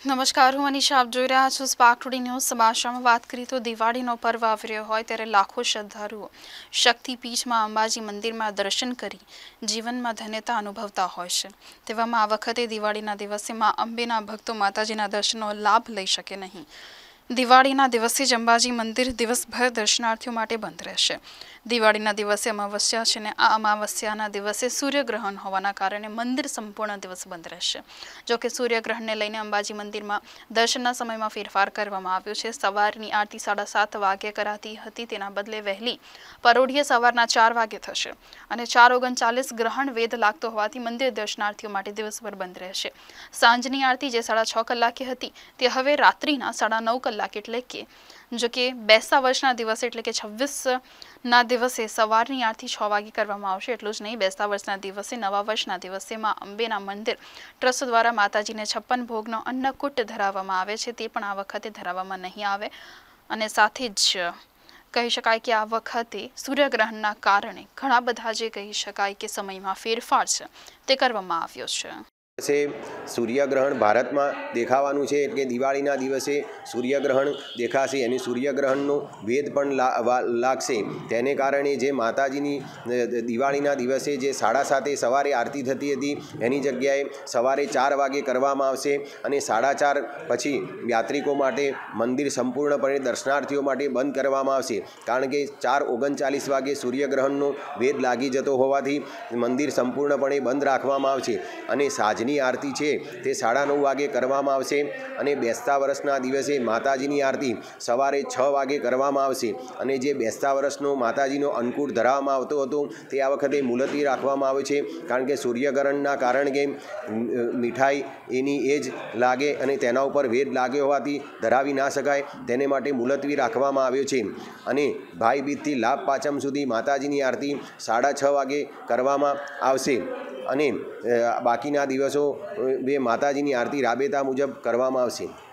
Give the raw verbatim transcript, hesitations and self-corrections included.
નમસ્કાર, હું મનીષા. આપ જોઈ રહ્યા છો સ્પાર્ક ટુડે ન્યૂઝ. સમાચારમાં વાત કરીએ તો દિવાળીનો પર્વ આવી રહ્યો હોય ત્યારે લાખો શ્રદ્ધાળુઓ શક્તિપીઠમાં અંબાજી મંદિરમાં દર્શન કરી જીવનમાં ધન્યતા અનુભવતા હોય છે. તેવામાં આ વખતે દિવાળીના દિવસે માં અંબેના ભક્તો માતાજીના દર્શનનો લાભ લઈ શકે નહીં. દિવાળીના દિવસે જ અંબાજી મંદિર દિવસભર દર્શનાર્થીઓ માટે બંધ રહેશે. દિવાળીના દિવસે અમાવસ્યા છે ને આ અમાવસ્યાના દિવસે સૂર્યગ્રહણ હોવાના કારણે મંદિર સંપૂર્ણ દિવસ બંધ રહેશે. જોકે સૂર્યગ્રહણને લઈને અંબાજી મંદિરમાં દર્શનના સમયમાં ફેરફાર કરવામાં આવ્યો છે. સવારની આરતી સાડા સાત વાગે કરાતી હતી, તેના બદલે વહેલી પરોઢિયે સવારના ચાર વાગે થશે અને ચાર ઓગણચાલીસ ગ્રહણ વેદ લાગતો હોવાથી મંદિર દર્શનાર્થીઓ માટે દિવસભર બંધ રહેશે. સાંજની આરતી જે સાડા છ કલાકે હતી તે હવે રાત્રિના સાડા નવ કલાક એટલે કે જો કે બેસતા વર્ષના દિવસે એટલે કે છવ્વીસ ના દિવસે સવારની આરતી છ વાગે કરવામાં આવશે. એટલું જ નહીં, બેસતા વર્ષના દિવસે નવા વર્ષના દિવસે માં અંબેના મંદિર ટ્રસ્ટ દ્વારા માતાજીને છપ્પન ભોગનો અન્નકૂટ ધરાવવામાં આવે છે, તે પણ આ વખતે ધરાવવામાં નહીં આવે. અને સાથે જ કહી શકાય કે આ વખતે સૂર્યગ્રહણના કારણે ઘણા બધા જે કહી શકાય કે સમયમાં ફેરફાર છે તે કરવામાં આવ્યો છે. से सूर्यग्रहण भारत में देखावानुं छे એટલે દિવાળીના દિવસે સૂર્યગ્રહણ દેખાશે અને સૂર્યગ્રહણનો વેદ પણ લાગશે. તેને કારણે જે માતાજીની દિવાળીના દિવસે જે સાડા સાતે સવારે આરતી થતી હતી એની જગ્યાએ સવારે ચાર વાગે કરવામાં આવશે અને સાડા ચાર પછી યાત્રિકો માટે મંદિર સંપૂર્ણપણે દર્શનાર્થીઓ માટે બંધ કરવામાં આવશે. કારણ કે ચાર ઓગણચાલીસ વાગે સૂર્યગ્રહણનો વેદ લાગી જતો હોવાથી મંદિર સંપૂર્ણપણે બંધ રાખવામાં આવશે અને સાંજની આરતી છે તે સાડા નવ વાગે કરવામાં આવશે અને બેસતા વર્ષના દિવસે માતાજીની આરતી સવારે છ વાગે કરવામાં આવશે અને જે બેસતા વર્ષનો માતાજીનો અન્નકૂટ ધરાવવામાં આવતો હતો તે આ વખતે મુલતવી રાખવામાં આવે છે. કારણ કે સૂર્યગ્રહણના કારણે કે મીઠાઈ એની એ જ લાગે અને તેના ઉપર વેદ લાગે હોવાથી ધરાવી ના શકાય, તેને માટે મુલતવી રાખવામાં આવ્યો છે. અને ભાઈ બીજથી લાભ પાંચમ સુધી માતાજીની આરતી સાડા છ વાગે કરવામાં આવશે અને બાકીના દિવસો બે માતાજીની આરતી રાબેતા મુજબ કરવામાં આવશે.